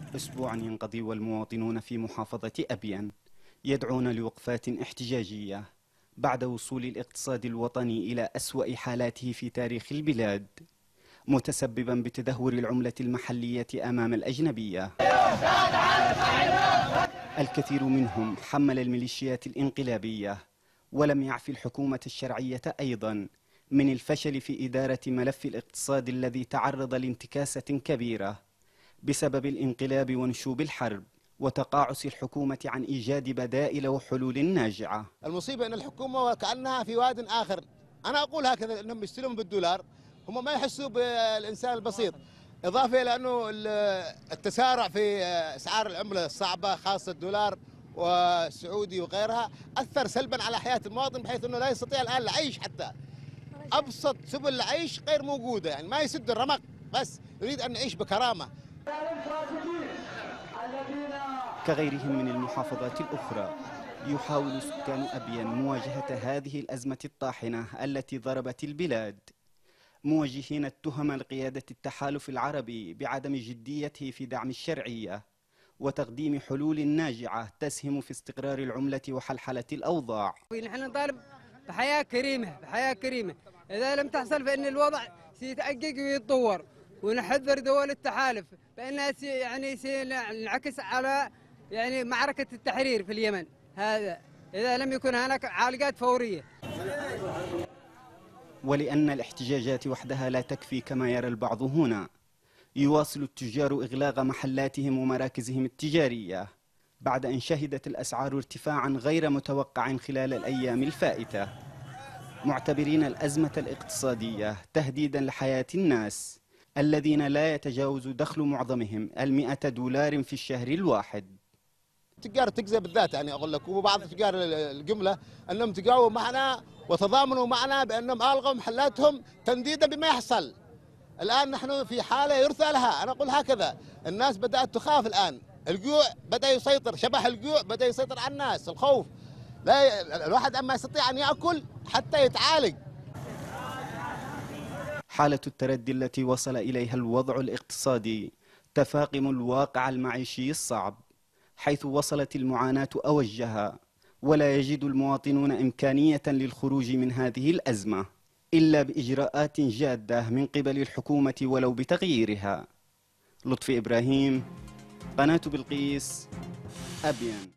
أسبوع ينقضي والمواطنون في محافظة أبين يدعون لوقفات احتجاجية بعد وصول الاقتصاد الوطني إلى أسوأ حالاته في تاريخ البلاد، متسببا بتدهور العملة المحلية أمام الأجنبية. الكثير منهم حمل الميليشيات الانقلابية، ولم يعف الحكومة الشرعية أيضا من الفشل في إدارة ملف الاقتصاد الذي تعرض لانتكاسة كبيرة بسبب الانقلاب ونشوب الحرب وتقاعس الحكومة عن إيجاد بدائل وحلول ناجعة. المصيبة أن الحكومة كأنها في واد آخر. أنا أقول هكذا، أنهم يستلمون بالدولار، هم ما يحسوا بالإنسان البسيط، إضافة إلى أنه التسارع في أسعار العملة الصعبة خاصة الدولار والسعودي وغيرها أثر سلبا على حياة المواطن، بحيث أنه لا يستطيع الآن العيش، حتى أبسط سبل العيش غير موجودة، يعني ما يسد الرمق، بس يريد أن يعيش بكرامة. كغيرهم من المحافظات الأخرى يحاول سكان أبين مواجهة هذه الأزمة الطاحنة التي ضربت البلاد، موجهين التهم لقيادة التحالف العربي بعدم جديته في دعم الشرعية وتقديم حلول ناجعة تسهم في استقرار العملة وحلحلة الأوضاع. نحن نطالب بحياة كريمة، بحياة كريمة. إذا لم تحصل فإن الوضع سيتأجج ويتطور، ونحذر دول التحالف بأنها سينعكس على معركة التحرير في اليمن، هذا إذا لم يكن هناك عالقات فورية. ولأن الاحتجاجات وحدها لا تكفي كما يرى البعض هنا، يواصل التجار إغلاق محلاتهم ومراكزهم التجارية بعد أن شهدت الأسعار ارتفاعا غير متوقع خلال الأيام الفائتة، معتبرين الأزمة الاقتصادية تهديدا لحياة الناس الذين لا يتجاوز دخل معظمهم 100 دولار في الشهر الواحد. تجار التجزئة بالذات، يعني أقول لك، وبعض تجار الجملة أنهم تقاوموا معنا وتضامنوا معنا بأنهم ألغوا محلاتهم تنديدا بما يحصل. الآن نحن في حالة يرثى لها، أنا أقول هكذا، الناس بدأت تخاف الآن، الجوع بدأ يسيطر، شبح الجوع بدأ يسيطر على الناس، الخوف، لا الواحد أما يستطيع أن يأكل حتى يتعالج. حالة التردي التي وصل إليها الوضع الاقتصادي تفاقم الواقع المعيشي الصعب، حيث وصلت المعاناة أوجها، ولا يجد المواطنون إمكانية للخروج من هذه الأزمة إلا بإجراءات جادة من قبل الحكومة ولو بتغييرها. لطفي إبراهيم، قناة بلقيس، أبين.